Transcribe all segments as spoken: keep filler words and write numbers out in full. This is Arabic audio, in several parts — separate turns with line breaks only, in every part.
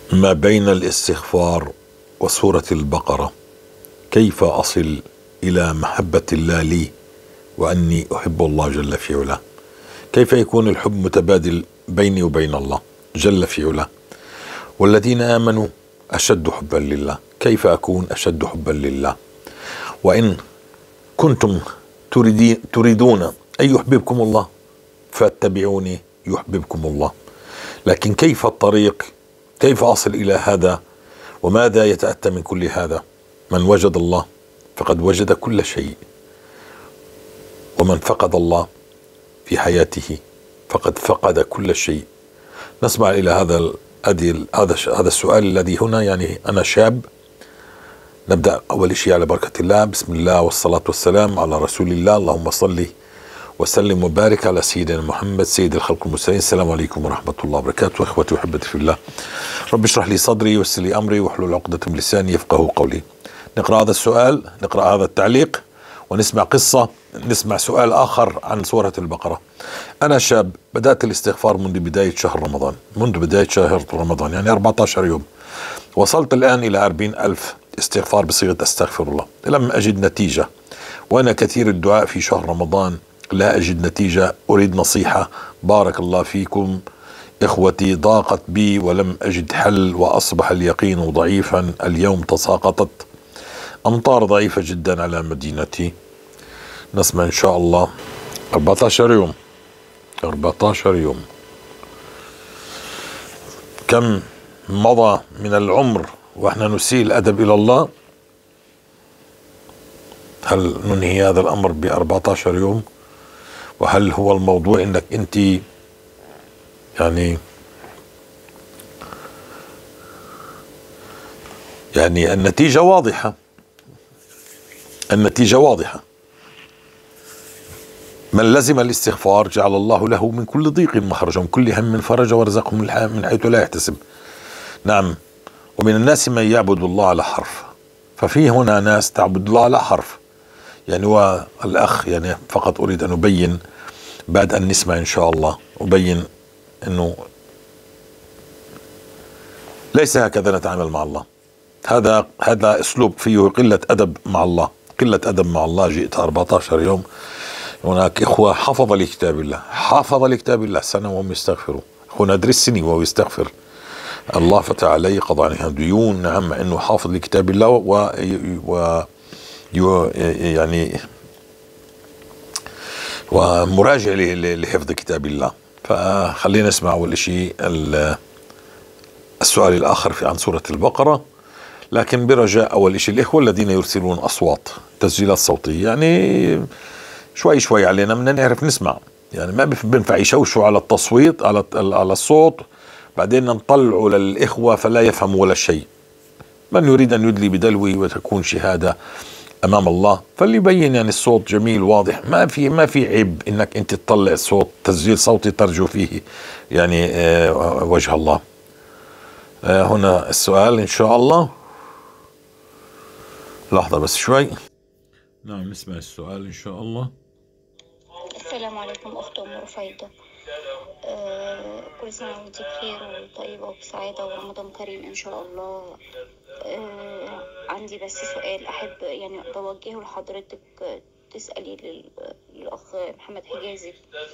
ما بين الاستغفار وسورة البقرة، كيف أصل إلى محبة الله لي وأني أحب الله جل في علاه؟ كيف يكون الحب متبادل بيني وبين الله جل في علاه؟ والذين آمنوا أشد حبا لله، كيف أكون أشد حبا لله؟ وإن كنتم تريدون أن يحببكم الله فاتبعوني يحببكم الله. لكن كيف الطريق؟ كيف أصل إلى هذا؟ وماذا يتأتى من كل هذا؟ من وجد الله فقد وجد كل شيء، ومن فقد الله في حياته فقد فقد كل شيء. نسمع إلى هذا هذا هذا السؤال الذي هنا. يعني أنا شاب. نبدأ أول شيء على بركة الله. بسم الله والصلاة والسلام على رسول الله. اللهم صل وسلم وبارك على سيدنا محمد سيد الخلق المرسلين. السلام عليكم ورحمة الله وبركاته. إخوتي وحبتي في الله، رب اشرح لي صدري ويسر لي أمري واحلل عقدة من لساني يفقهوا قولي. نقرأ هذا السؤال، نقرأ هذا التعليق، ونسمع قصة، نسمع سؤال آخر عن سورة البقرة. أنا شاب، بدأت الاستغفار منذ بداية شهر رمضان، منذ بداية شهر رمضان يعني أربعة عشر يوم. وصلت الآن إلى أربعين ألف استغفار بصيغة أستغفر الله. لم أجد نتيجة، وأنا كثير الدعاء في شهر رمضان لا أجد نتيجة. أريد نصيحة، بارك الله فيكم. إخوتي، ضاقت بي ولم أجد حل، وأصبح اليقين ضعيفا. اليوم تساقطت أمطار ضعيفة جدا على مدينتي. نسمع إن شاء الله. أربعة عشر يوم، أربعة عشر يوم، كم مضى من العمر وإحنا نسيء الأدب إلى الله؟ هل ننهي هذا الأمر ب أربعة عشر يوم؟ وهل هو الموضوع إنك أنت يعني يعني النتيجة واضحة، النتيجة واضحة. من لزم الاستغفار جعل الله له من كل ضيق مخرجا، ومن كل هم فرجا، ورزقه من حيث لا يحتسب. نعم. ومن الناس من يعبد الله على حرف. ففي هنا ناس تعبد الله على حرف. يعني هو الأخ، يعني فقط أريد أن أبين بعد أن نسمع إن شاء الله، أبين أنه ليس هكذا نتعامل مع الله. هذا هذا أسلوب فيه قلة أدب مع الله، قلة أدب مع الله. جئت أربعة عشر يوم. هناك إخوة حفظ لكتاب الله، حافظ لكتاب الله سنة وهم يستغفروا. أخونا أدري السني وهو يستغفر. الله فتح عليه، قضى عليه ديون. نعم، مع أنه حافظ لكتاب الله و, و... يعني ومراجع لحفظ كتاب الله. فخلينا نسمع أول شيء السؤال الآخر في عن سورة البقرة. لكن برجاء أول شيء الإخوة الذين يرسلون أصوات، تسجيلات صوتية، يعني شوي شوي علينا بدنا نعرف نسمع. يعني ما بينفع يشوشوا على التصويت، على على الصوت، بعدين نطلعوا للإخوة فلا يفهموا ولا شيء. من يريد أن يدلي بدلوي وتكون شهادة أمام الله فليبين. يعني الصوت جميل واضح، ما في ما في عيب إنك أنت تطلع صوت تسجيل صوتي ترجو فيه يعني آه وجه الله. آه هنا السؤال إن شاء الله. لحظة بس شوي. نعم، نسمع السؤال إن شاء الله.
السلام عليكم أخت أم رفيدة. آه كل سنة وأنت بخير وطيبة وبسعادة ورمضان كريم إن شاء الله. آه عندي بس سؤال أحب يعني بوجهه لحضرتك، تسألي للأخ محمد حجازي.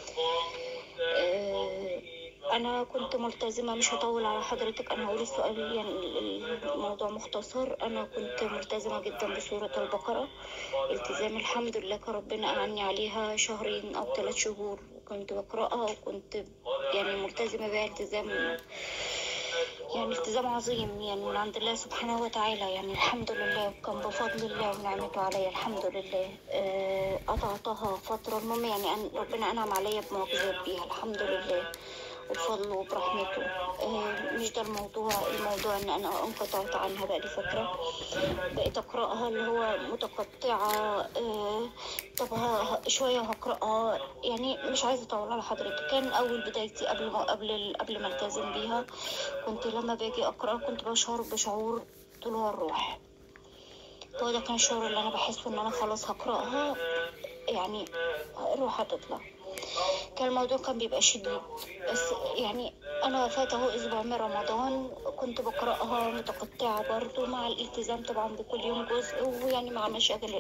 آه أنا كنت ملتزمة، مش هطول على حضرتك، أنا هقول السؤال يعني الموضوع مختصر. أنا كنت ملتزمة جدا بسورة البقرة التزام الحمد لله، ربنا أعني عليها شهرين أو ثلاث شهور، وكنت بقرأها وكنت يعني ملتزمة بها التزام يعني التزام عظيم يعني من عند الله سبحانه وتعالى. يعني الحمد لله، وكان بفضل الله ونعمته علي الحمد لله. أه قطعتها فترة، المهم يعني أن ربنا أنعم عليا بمعجزات بيها الحمد لله وبفضله وبرحمته. آه مش ده الموضوع، الموضوع ان انا انقطعت عنها بقالي فترة، بقيت اقرأها اللي هو متقطعة. آه طب شوية هقرأها، يعني مش عايزة اطول على حضرتك. كان اول بدايتي قبل ما قبل قبل ما التزم بيها، كنت لما باجي اقرأ كنت بشعر بشعور طلوع الروح. هو ده كان الشعور اللي انا بحسه ان انا خلاص هقرأها يعني الروح هتطلع. كان الموضوع كان بيبقى شديد، بس يعني أنا فاته أسبوع من رمضان، كنت بقرأها متقطعة برضو مع الالتزام طبعا بكل يوم جزء، ويعني مع مشاغل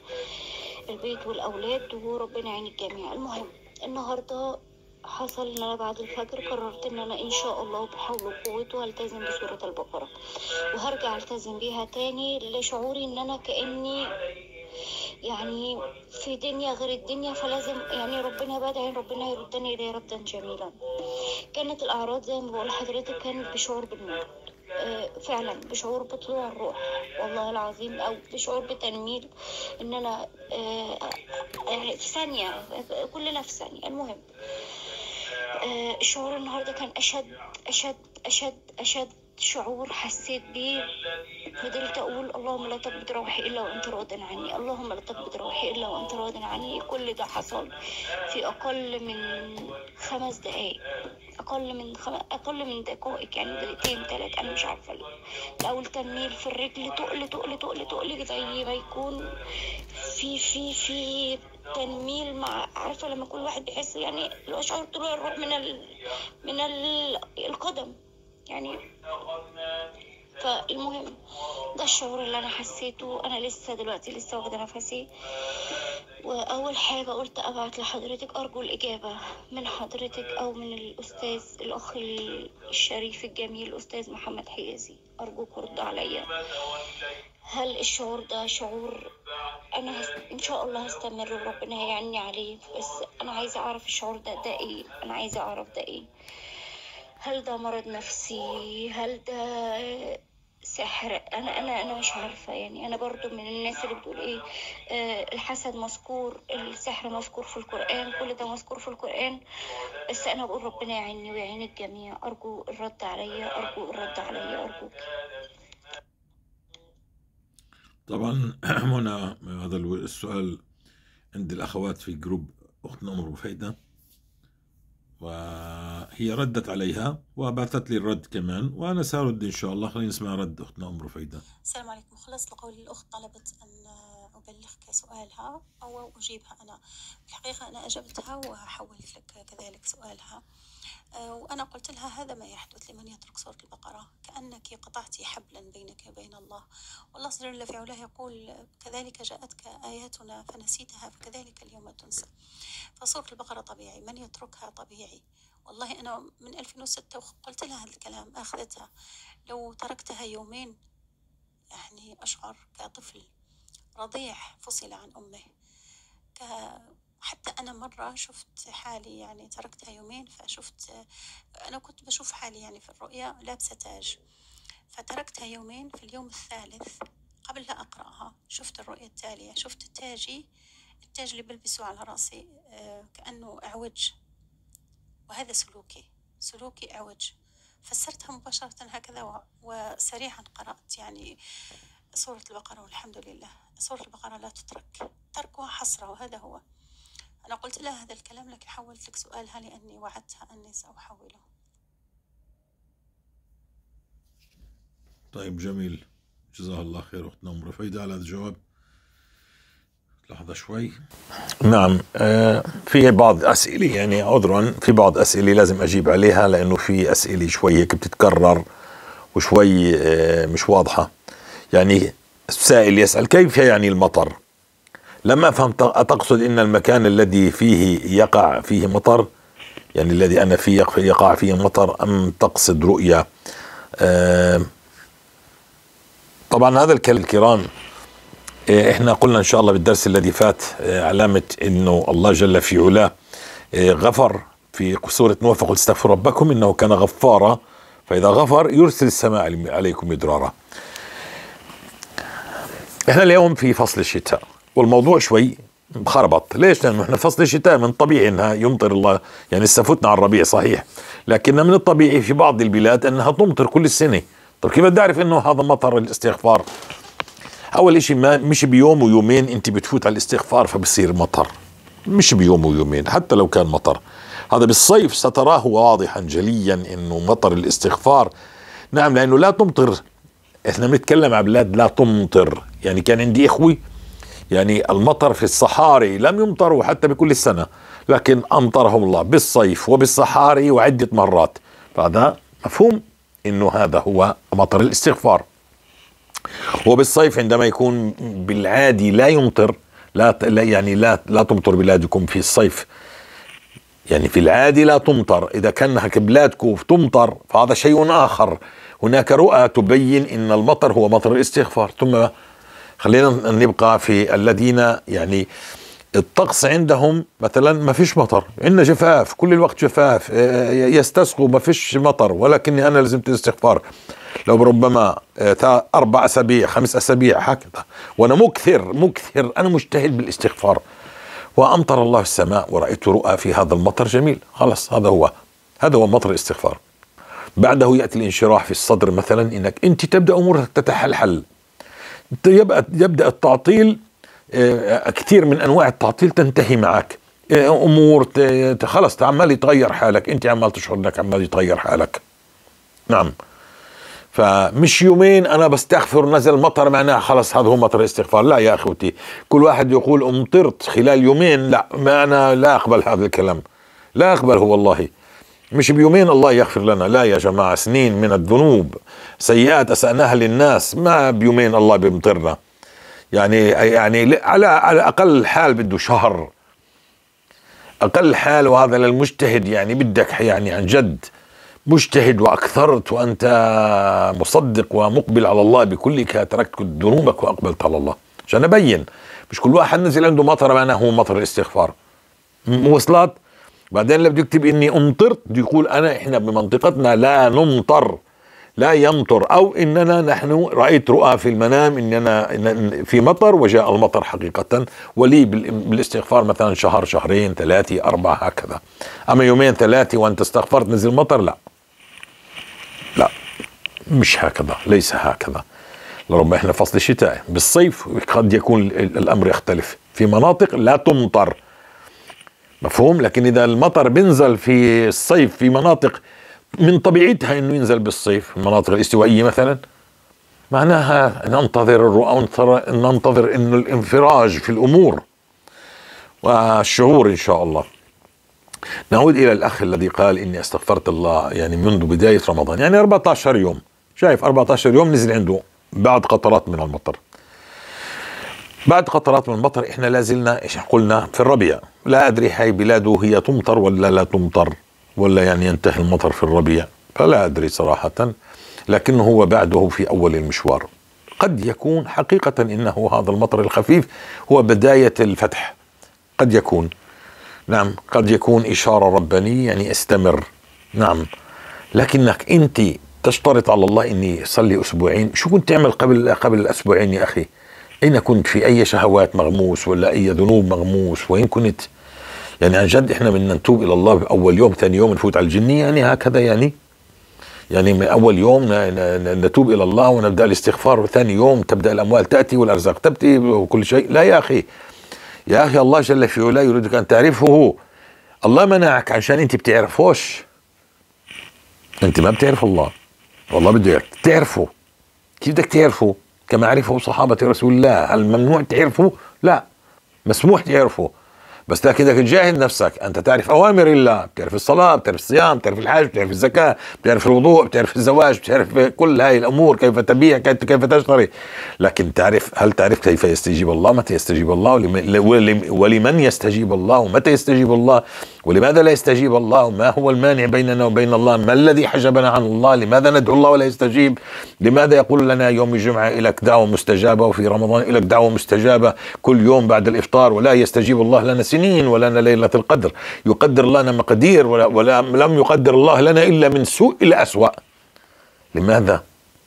البيت والأولاد، وربنا يعين الجميع. المهم النهاردة حصل ان انا بعد الفجر قررت ان انا ان شاء الله بحول وقوته هلتزم بسورة البقرة، وهرجع التزم بيها تاني لشعوري ان انا كأني يعني في دنيا غير الدنيا، فلازم يعني ربنا بدعي ربنا يردني اليه ردا جميلا. كانت الاعراض زي ما بقول لحضرتك كانت بشعور بالمرض، فعلا بشعور بطلوع الروح والله العظيم، او بشعور بتنميل ان انا يعني في ثانية كلنا في ثانية. المهم الشعور النهاردة كان أشد أشد أشد أشد شعور حسيت بيه. فضلت أقول اللهم لا تقبض روحي إلا وأنت راض عني، اللهم لا تقبض روحي إلا وأنت راض عني. كل ده حصل في أقل من خمس دقايق، أقل من خم... أقل من دقائق، يعني دقيقتين ثلاث، أنا مش عارفة. الأول تنميل في الرجل، تقل تقل تقل تقل زي ما يكون في في في تنميل، مع عارفة لما كل واحد بيحس يعني لو شعور طلوع الروح من ال... من ال... القدم يعني. فالمهم ده الشعور اللي انا حسيته. انا لسه دلوقتي لسه واخده نفسي، واول حاجه قلت ابعت لحضرتك ارجو الاجابه من حضرتك او من الاستاذ الاخ الشريف الجميل الاستاذ محمد حجازي، ارجوك رد عليا. هل الشعور ده شعور انا هس... ان شاء الله هستمر وربنا هيعني عليه، بس انا عايزه اعرف الشعور ده ده ايه، انا عايزه اعرف ده ايه. هل ده مرض نفسي؟ هل ده سحر؟ انا انا انا مش عارفه يعني. انا برضو من الناس اللي بتقول ايه آه الحسد مذكور، السحر مذكور في القران، كل ده مذكور في القران، بس انا بقول ربنا يعيني ويعين الجميع. ارجو الرد عليا، ارجو الرد عليا، ارجوك.
طبعا هنا هذا السؤال عند الاخوات في جروب اختنا ام رفيده، وهي ردت عليها وبعثت لي الرد كمان، وانا سارد ان شاء الله. خلينا نسمع رد اختنا ام رفيده.
السلام عليكم. خلص لقول الاخت طلبت ان ابلغك سؤالها او اجيبها انا. الحقيقه انا اجبتها وحولت لك كذلك سؤالها، وانا قلت لها هذا ما يحدث لمن يترك سورة البقرة، كأنك قطعتي حبلا بينك وبين الله، والله جل في علاه يقول كذلك جاءتك آياتنا فنسيتها فكذلك اليوم تنسى. فسورة البقرة طبيعي، من يتركها طبيعي. والله أنا من ألفين وستة قلت لها هذا الكلام، أخذتها. لو تركتها يومين يعني أشعر كطفل رضيع فصل عن أمه. ك... حتى أنا مرة شفت حالي يعني تركتها يومين، فشفت أنا كنت بشوف حالي يعني في الرؤيا لابسة تاج، فتركتها يومين. في اليوم الثالث قبل لا أقرأها شفت الرؤيا التالية، شفت تاجي، التاج اللي بلبسه على رأسي كأنه أعوج، وهذا سلوكي سلوكي أعوج. فسرتها مباشرة هكذا وسريعا قرأت يعني سورة البقرة، والحمد لله سورة البقرة لا تترك، تركها حسرة، وهذا هو. أنا قلت لها هذا الكلام لكن حولت لك سؤالها لأني وعدتها أني سأحوله.
طيب جميل، جزاها الله خير أختنا أم رفيدة على هذا الجواب. لحظة شوي. نعم آه في بعض أسئلة يعني عذرا في بعض أسئلة لازم أجيب عليها، لأنه في أسئلة شوي هيك بتتكرر وشوي آه مش واضحة. يعني السائل يسأل كيف يعني المطر؟ لما فهمت أتقصد إن المكان الذي فيه يقع فيه مطر، يعني الذي أنا فيه يقع فيه مطر، أم تقصد رؤيا؟ آه طبعا هذا الكلام الكرام آه احنا قلنا إن شاء الله بالدرس الذي فات آه علامة إنه الله جل في علاه آه غفر في سورة نوح، فقل استغفروا ربكم إنه كان غفارا، فإذا غفر يرسل السماء عليكم مدرارا. احنا اليوم في فصل الشتاء والموضوع شوي خربط. ليش؟ لأنه احنا فصل الشتاء من طبيعي انها يمطر الله، يعني استفتنا على الربيع صحيح، لكن من الطبيعي في بعض البلاد انها تمطر كل السنة. طيب كيف بدي اعرف انه هذا مطر الاستغفار؟ اول اشي ما مش بيوم ويومين انت بتفوت على الاستغفار فبصير مطر، مش بيوم ويومين حتى لو كان مطر. هذا بالصيف ستراه واضحا جليا انه مطر الاستغفار. نعم، لانه لا تمطر، احنا بنتكلم عن بلاد لا تمطر. يعني كان عندي اخوي يعني المطر في الصحاري لم يمطروا حتى بكل السنة، لكن أمطرهم الله بالصيف وبالصحاري وعدة مرات. هذا مفهوم انه هذا هو مطر الاستغفار. وبالصيف عندما يكون بالعادي لا يمطر، لا يعني لا لا تمطر بلادكم في الصيف، يعني في العادي لا تمطر، إذا كان بلادكم تمطر فهذا شيء آخر. هناك رؤى تبين إن المطر هو مطر الاستغفار. ثم خلينا نبقى في الذين يعني الطقس عندهم مثلا ما فيش مطر، عندنا جفاف كل الوقت، جفاف يستسقوا ما فيش مطر، ولكني أنا لزمت الاستغفار لو ربما أربع أسابيع خمس أسابيع هكذا، وأنا مكثر مكثر أنا مجتهد بالاستغفار، وأمطر الله السماء ورأيت رؤى في هذا المطر جميل، خلاص هذا هو هذا هو مطر الاستغفار. بعده يأتي الانشراح في الصدر مثلا، إنك أنت تبدأ أمورك تتحلحل، يبدأ يبدأ التعطيل، كثير من أنواع التعطيل تنتهي معك، أمور خلاص عمال يتغير حالك، أنت عمال تشعر أنك عمال يتغير حالك. نعم، فمش يومين أنا بستغفر نزل مطر معناه خلاص هذا هو مطر الاستغفار، لا يا أخوتي، كل واحد يقول أمطرت خلال يومين، لا، ما أنا لا أقبل هذا الكلام، لا أقبله والله. مش بيومين الله يغفر لنا، لا يا جماعة، سنين من الذنوب سيئات أسأناها للناس، ما بيومين الله بيمطرنا. يعني يعني على على أقل حال بده شهر، أقل حال، وهذا للمجتهد يعني بدك يعني عن جد مجتهد وأكثرت وأنت مصدق ومقبل على الله بكلك، تركت ذنوبك وأقبلت على الله، عشان أبين مش كل واحد نزل عنده مطر معناه هو مطر الاستغفار. وصلت؟ بعدين اللي بده يكتب إني أمطرت بده يقول أنا إحنا بمنطقتنا لا نمطر، لا يمطر، أو إننا نحن رأيت رؤى في المنام إننا في مطر وجاء المطر حقيقة، ولي بالاستغفار مثلا شهر شهرين ثلاثة أربعة هكذا. أما يومين ثلاثة وأنت استغفرت نزل مطر، لا لا، مش هكذا، ليس هكذا. لربما إحنا فصل الشتاء، بالصيف قد يكون الأمر يختلف، في مناطق لا تمطر، مفهوم. لكن إذا المطر بينزل في الصيف في مناطق من طبيعتها إنه ينزل بالصيف، المناطق الاستوائية مثلا، معناها ننتظر الرؤى، ننتظر إنه الانفراج في الأمور والشعور إن شاء الله. نعود إلى الأخ الذي قال إني استغفرت الله يعني منذ بداية رمضان، يعني أربعة عشر يوم، شايف أربعة عشر يوم نزل عنده بعد قطرات من المطر. بعد قطرات من المطر إحنا لازلنا إيش قلنا في الربيع، لا أدري هاي بلاده هي تمطر ولا لا تمطر، ولا يعني ينتهي المطر في الربيع، فلا أدري صراحة، لكنه هو بعده في أول المشوار. قد يكون حقيقة إنه هذا المطر الخفيف هو بداية الفتح، قد يكون، نعم، قد يكون إشارة ربانية يعني استمر، نعم. لكنك أنت تشترط على الله إني صلي أسبوعين، شو كنت تعمل قبل قبل الأسبوعين يا أخي؟ أين كنت؟ في أي شهوات مغموس ولا أي ذنوب مغموس؟ وين كنت؟ يعني عن جد إحنا بدنا نتوب إلى الله بأول يوم، ثاني يوم نفوت على الجنية، يعني هكذا يعني يعني من أول يوم نتوب إلى الله ونبدأ الاستغفار، وثاني يوم تبدأ الأموال تأتي والأرزاق تأتي وكل شيء. لا يا أخي، يا أخي الله جل في علاه يريدك أن تعرفه هو. الله منعك عشان أنت بتعرفوش، أنت ما بتعرف الله، والله بده تعرفه. كيف بدك تعرفه؟ كما عرفه صحابة رسول الله. هل ممنوع تعرفه؟ لا، مسموح تعرفه، بس لكن بدك تجاهد نفسك، أنت تعرف أوامر الله، بتعرف الصلاة، بتعرف الصيام، بتعرف الحج، بتعرف الزكاة، بتعرف الوضوء، بتعرف الزواج، بتعرف كل هاي الأمور، كيف تبيع، كيف تشتري. لكن تعرف، هل تعرف كيف يستجيب الله، متى يستجيب الله، ولمن يستجيب الله، ومتى يستجيب الله، ولماذا لا يستجيب الله، ما هو المانع بيننا وبين الله، ما الذي حجبنا عن الله، لماذا ندعو الله ولا يستجيب، لماذا يقول لنا يوم الجمعة إلك دعوة مستجابة، وفي رمضان إلك دعوة مستجابة كل يوم بعد الإفطار، ولا يستجيب الله لنا سنين ولنا ليلة القدر، يقدر لنا مقادير ولا, ولا لم يقدر الله لنا إلا من سوء إلى أسوأ. لماذا؟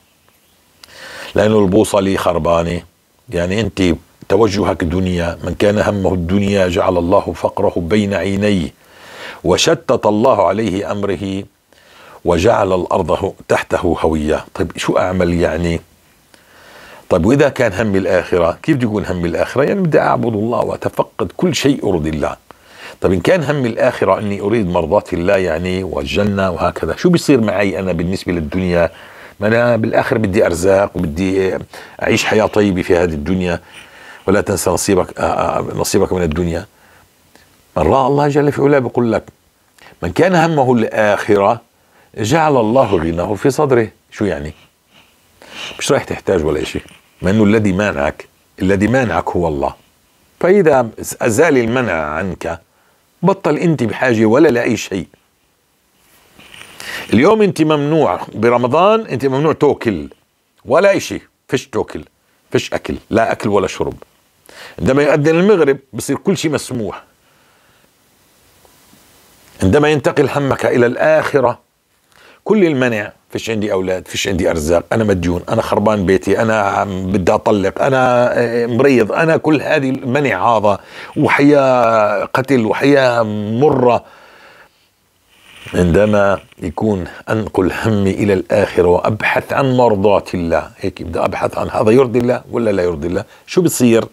لأنه البوصلة خربانة. يعني أنت توجهك دنيا، من كان همه الدنيا جعل الله فقره بين عينيه وشتت الله عليه أمره وجعل الأرض تحته هوية. طيب شو أعمل يعني؟ طيب وإذا كان هم الآخرة، كيف بده يكون هم الآخرة؟ يعني بدي أعبد الله وأتفقد كل شيء أرضي الله. طيب إن كان هم الآخرة أني أريد مرضاة الله يعني والجنة وهكذا، شو بيصير معي أنا بالنسبة للدنيا؟ ما أنا بالآخر بدي أرزاق وبدي أعيش حياة طيبة في هذه الدنيا، ولا تنسى نصيبك نصيبك من الدنيا. مرة الله جل في علاه بيقول لك من كان همه الآخرة جعل الله غناه في صدره. شو يعني؟ مش رايح تحتاج ولا شيء، ما انه الذي مانعك الذي مانعك هو الله. فاذا ازال المنع عنك بطل انت بحاجة ولا لأي شيء. اليوم انت ممنوع برمضان، انت ممنوع توكل ولا اي شيء، فيش توكل، فيش اكل، لا اكل ولا شرب. عندما يؤذن المغرب بصير كل شيء مسموح. عندما ينتقل همك الى الاخرة كل المنع، فيش عندي اولاد، فيش عندي ارزاق، انا مديون، انا خربان بيتي، انا بدي اطلق، انا مريض، انا كل هذه المنع هذا، وحياة قتل وحياة مرة. عندما يكون انقل همي الى الاخرة وابحث عن مرضات الله، هيك بدي ابحث عن هذا يرضي الله ولا لا يرضي الله، شو بصير؟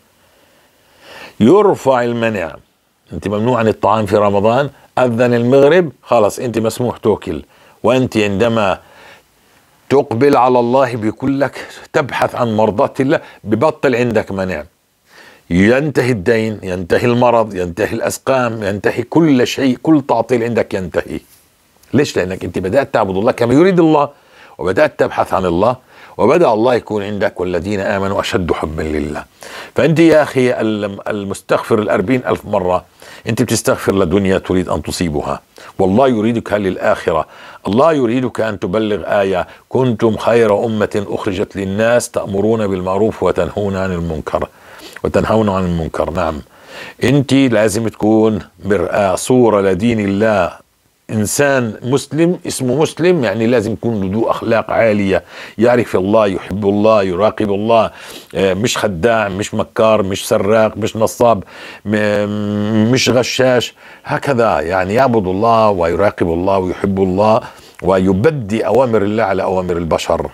يرفع المنع. انت ممنوع عن الطعام في رمضان، اذن المغرب خلاص انت مسموح توكل. وانت عندما تقبل على الله بيقول لك تبحث عن مرضات الله، ببطل عندك منع، ينتهي الدين، ينتهي المرض، ينتهي الاسقام، ينتهي كل شيء، كل تعطيل عندك ينتهي. ليش؟ لانك انت بدأت تعبد الله كما يريد الله، وبدأت تبحث عن الله، وبدأ الله يكون عندك والذين آمنوا أشد حبا لله. فأنت يا أخي المستغفر الأربعين ألف مرة، أنت بتستغفر لدنيا تريد أن تصيبها، والله يريدك للآخرة. الله يريدك أن تبلغ آية: كنتم خير أمة أخرجت للناس تأمرون بالمعروف وتنهون عن المنكر وتنهون عن المنكر. نعم، أنت لازم تكون مرآة، صورة لدين الله. إنسان مسلم اسمه مسلم، يعني لازم يكون له أخلاق عالية، يعرف الله، يحب الله، يراقب الله، مش خداع، مش مكار، مش سراق، مش نصاب، مش غشاش، هكذا يعني يعبد الله ويراقب الله ويحب الله ويبدي أوامر الله على أوامر البشر.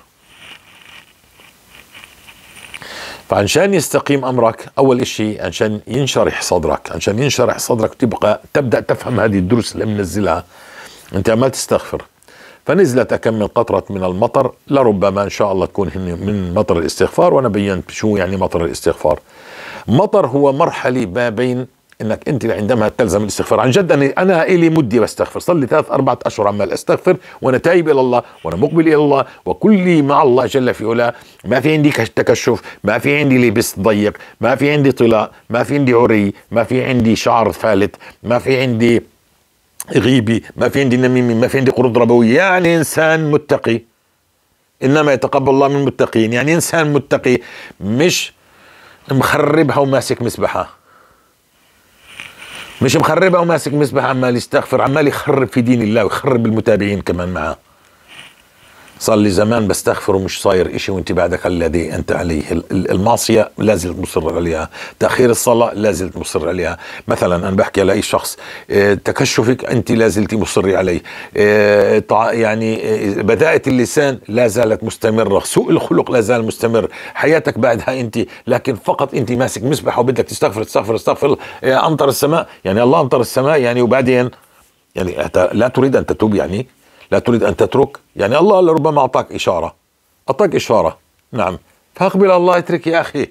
فعشان يستقيم أمرك أول إشي عشان ينشرح صدرك، عشان ينشرح صدرك تبقى تبدأ تفهم هذه الدروس اللي منزلها. أنت عمال تستغفر، فنزلت كم من قطرة من المطر، لربما إن شاء الله تكون من مطر الاستغفار. وأنا بينت شو يعني مطر الاستغفار. مطر هو مرحلة ما بين انك انت عندما تلزم الاستغفار. عن جد انا انا الي مدي بستغفر، صار لي ثلاث اربع اشهر عمال استغفر وانا تايب الى الله وانا مقبل الى الله وكلي مع الله جل في علاه. ما في عندي تكشف، ما في عندي لبس ضيق، ما في عندي طلاء، ما في عندي عري، ما في عندي شعر فالت، ما في عندي غيبي، ما في عندي نميمي، ما في عندي قروض ربويه. يعني انسان متقي، انما يتقبل الله من المتقين. يعني انسان متقي مش مخربها وماسك مسبحه، مش مخربها وماسك مسبح عمال يستغفر، عمال يخرب في دين الله ويخرب المتابعين كمان معه. صار لي زمان بستغفر ومش صاير اشي، وانت بعدك الذي انت عليه. المعصية لازلت مصر عليها، تأخير الصلاة لازلت مصر عليها. مثلا انا بحكي على اي شخص، اه تكشفك انت لازلت مصري عليه، اه يعني اه بداءة اللسان لا زالت مستمرة، سوء الخلق لا زال مستمر، حياتك بعدها انت، لكن فقط انت ماسك مسبح وبدك تستغفر تستغفر تستغفر. اه امطر السماء، يعني الله امطر السماء يعني، وبعدين يعني لا تريد ان تتوب، يعني لا تريد أن تترك، يعني الله لربما أعطاك إشارة، أعطاك إشارة، نعم، فأقبل الله اترك يا أخي.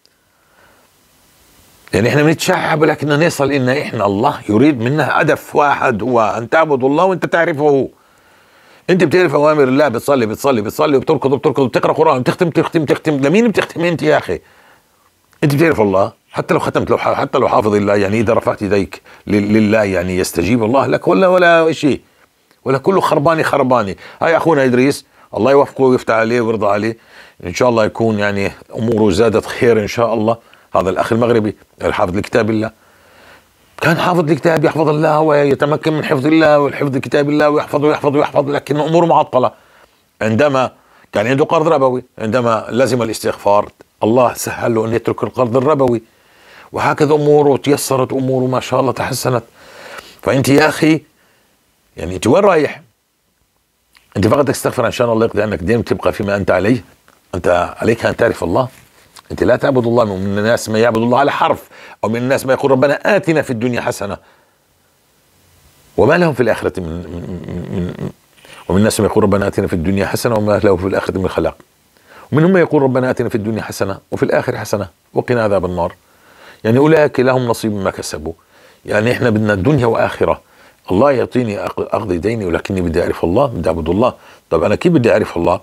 يعني إحنا بنتشعب ولكننا نصل إن إحنا الله يريد منا هدف واحد، هو أن تعبد الله وأنت تعرفه. أنت بتعرف أوامر الله، بتصلي بتصلي بتصلي وبتركض وبتركض وبتقرأ قرآن، بتختم تختم تختم. لمين بتختم أنت يا أخي؟ أنت بتعرف الله، حتى لو ختمت، لو حتى لو حافظ الله، يعني إذا رفعت يديك لله يعني يستجيب الله لك ولا ولا شيء، ولا كله خرباني خرباني. هاي اخونا ادريس الله يوفقه ويفتح عليه ويرضى عليه، ان شاء الله يكون يعني اموره زادت خير ان شاء الله. هذا الاخ المغربي الحافظ لكتاب الله، كان حافظ الكتاب، يحفظ الله ويتمكن من حفظ الله والحفظ كتاب الله، ويحفظ ويحفظ ويحفظ، لكن اموره معطله. عندما كان عنده قرض ربوي، عندما لزم الاستغفار الله سهل له ان يترك القرض الربوي، وهكذا اموره تيسرت، اموره ما شاء الله تحسنت. فانت يا اخي يعني انت وين رايح؟ انت فقط تستغفر عشان الله يقضي عنك دين تبقى فيما انت عليه. انت عليك ان تعرف الله، انت لا تعبد الله. من الناس ما يعبد الله على حرف، او من الناس ما يقول ربنا آتنا في الدنيا حسنة وما لهم في الآخرة من, من, من ومن الناس ما يقول ربنا آتنا في الدنيا حسنة وما له في الآخرة من خلاق. ومنهم ما يقول ربنا آتنا في الدنيا حسنة وفي الآخرة حسنة وقنا عذاب النار. يعني أولئك لهم نصيب مما كسبوا. يعني احنا بدنا الدنيا وآخرة. الله يعطيني أقضي ديني ولكني بدي أعرف الله، بدي أعبد الله. طب أنا كيف بدي أعرف الله؟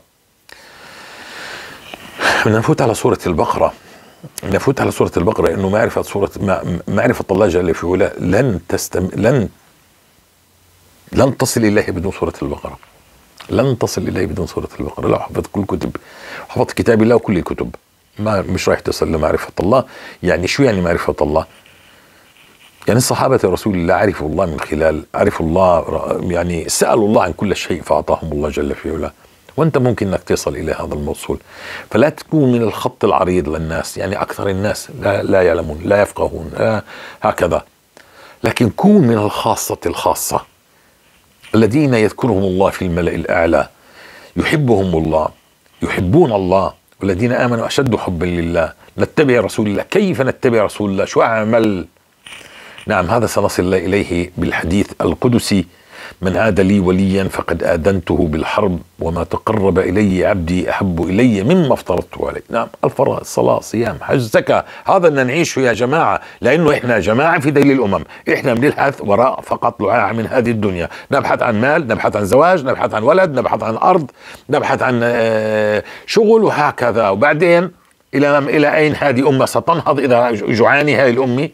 بدنا نفوت على سورة البقرة، نفوت على سورة البقرة، إنه معرفة سورة معرفة الله جل في علاه لن تستم لن لن تصل إليه بدون سورة البقرة، لن تصل إليه بدون سورة البقرة. لو حفظت كل كتب، حفظت كتاب الله وكل الكتب، ما مش رايح تصل لمعرفة الله. يعني شو يعني معرفة الله؟ يعني الصحابة رسول الله عرفوا الله من خلال عرفوا الله، يعني سألوا الله عن كل شيء فأعطاهم الله جل في علاه. وأنت ممكن أنك تصل إلى هذا الموصول، فلا تكون من الخط العريض للناس. يعني أكثر الناس لا, لا يعلمون، لا يفقهون، لا هكذا، لكن كون من الخاصة الخاصة الذين يذكرهم الله في الملأ الأعلى، يحبهم الله، يحبون الله، والذين آمنوا أشد حبا لله. نتبع رسول الله. كيف نتبع رسول الله؟ شو أعمل؟ نعم، هذا سنصل إليه بالحديث القدسي: من عاد لي وليا فقد آذنته بالحرب وما تقرب إلي عبدي أحب إلي مما افترضته عليه. نعم، الفرائض، الصلاة، صيام، حج، زكاة، هذا بدنا نعيشه يا جماعة، لأنه إحنا جماعة في ذيل الأمم. إحنا بنبحث وراء فقط لعاع من هذه الدنيا، نبحث عن مال، نبحث عن زواج، نبحث عن ولد، نبحث عن أرض، نبحث عن شغل، وهكذا. وبعدين إلى إلى أين هذه أمة ستنهض إذا جوعاني هذه الأمة؟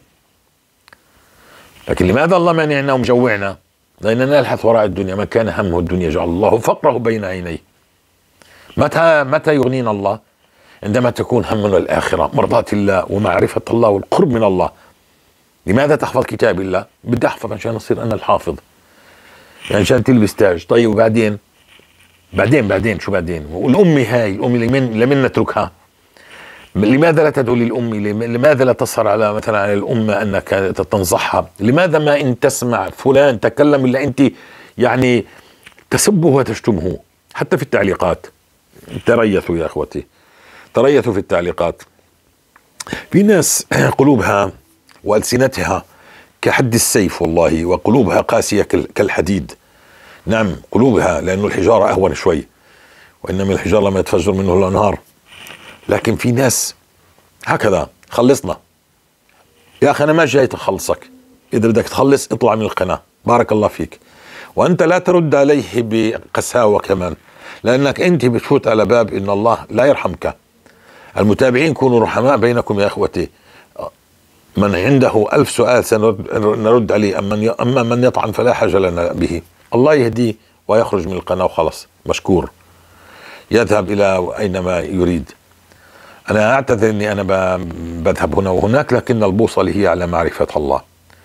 لكن لماذا الله مانعنا ومجوعنا؟ لأننا نبحث وراء الدنيا. من كان همه الدنيا جعل الله فقره بين عينيه. متى متى يغنينا الله؟ عندما تكون همنا الآخرة، مرضاة الله ومعرفة الله والقرب من الله. لماذا تحفظ كتاب الله؟ بدي أحفظ عشان أصير أنا الحافظ، يعني عشان تلبس تاج. طيب وبعدين بعدين بعدين شو بعدين؟ والأمي هاي الأمي لمن لمن نتركها؟ لماذا لا تدعو للأم؟ لماذا لا تصر على مثلا على الأمة أنك تنصحها؟ لماذا ما إن تسمع فلان تكلم إلا أنت يعني تسبه وتشتمه؟ حتى في التعليقات تريثوا يا أخوتي، تريثوا في التعليقات. في ناس قلوبها وألسنتها كحد السيف والله، وقلوبها قاسية كالحديد. نعم، قلوبها، لأنه الحجارة أهون شوي، وإنما الحجارة لما يتفجر منه الأنهار. لكن في ناس هكذا. خلصنا يا أخي، أنا ما جاي أخلصك، إذا بدك تخلص اطلع من القناة، بارك الله فيك. وأنت لا ترد عليه بقساوة كمان، لأنك أنت بتفوت على باب إن الله لا يرحمك. المتابعين كونوا رحماء بينكم يا أخوتي. من عنده ألف سؤال سنرد عليه، أما من يطعن فلا حاجة لنا به. الله يهديه ويخرج من القناة وخلص، مشكور، يذهب إلى أينما يريد. أنا أعتذر أني أنا بذهب هنا وهناك، لكن البوصلة هي على معرفة الله.